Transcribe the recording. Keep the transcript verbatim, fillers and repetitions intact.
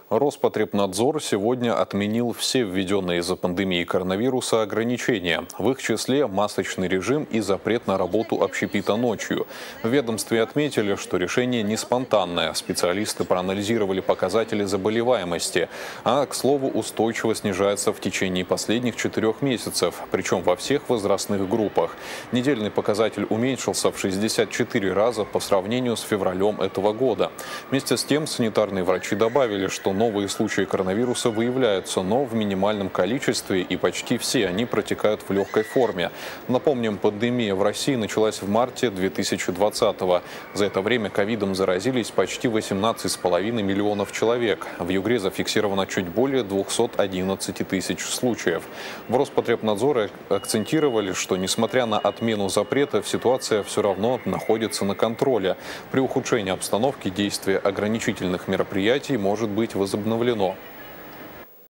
Роспотребнадзор сегодня отменил все введенные из-за пандемии коронавируса ограничения. В их числе масочный режим и запрет на работу общепита ночью. В ведомстве отметили, что решение не спонтанное. Специалисты проанализировали показатели заболеваемости. А, к слову, устойчиво снижается в течение последних четырех месяцев, причем во всех возрастных группах. Недельный показатель уменьшился в шестьдесят четыре раза по сравнению с февралем этого года. Вместе с тем санитарные врачи добавили, что новые случаи коронавируса выявляются, но в минимальном количестве, и почти все они протекают в легкой форме. Напомним, пандемия в России началась в марте две тысячи двадцатого. За это время ковидом заразились почти восемнадцать с половиной миллионов человек. В Югре зафиксировано чуть более двухсот одиннадцати тысяч случаев. В Роспотребнадзоре акцентировали, что несмотря на отмену запретов, ситуация все равно находится на контроле. При ухудшении обстановки действие ограничительных мероприятий может быть возобновлено.